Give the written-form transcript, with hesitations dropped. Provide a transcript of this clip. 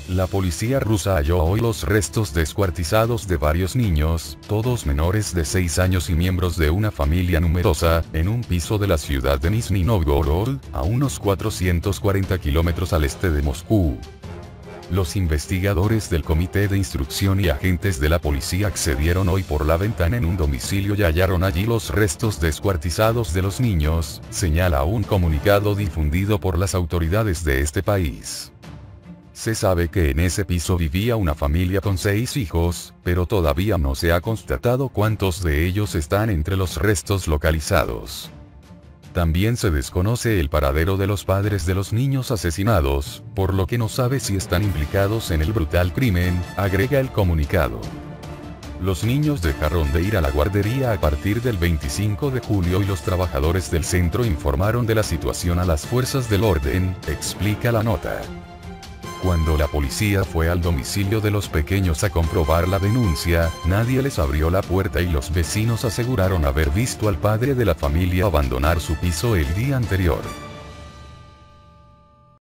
La policía rusa halló hoy los restos descuartizados de varios niños, todos menores de 6 años y miembros de una familia numerosa, en un piso de la ciudad de Nizhny Novgorod, a unos 440 kilómetros al este de Moscú. Los investigadores del Comité de Instrucción y agentes de la policía accedieron hoy por la ventana en un domicilio y hallaron allí los restos descuartizados de los niños, señala un comunicado difundido por las autoridades de este país. Se sabe que en ese piso vivía una familia con 6 hijos, pero todavía no se ha constatado cuántos de ellos están entre los restos localizados. También se desconoce el paradero de los padres de los niños asesinados, por lo que no sabe si están implicados en el brutal crimen, agrega el comunicado. Los niños dejaron de ir a la guardería a partir del 25 de julio y los trabajadores del centro informaron de la situación a las fuerzas del orden, explica la nota. Cuando la policía fue al domicilio de los pequeños a comprobar la denuncia, nadie les abrió la puerta y los vecinos aseguraron haber visto al padre de la familia abandonar su piso el día anterior.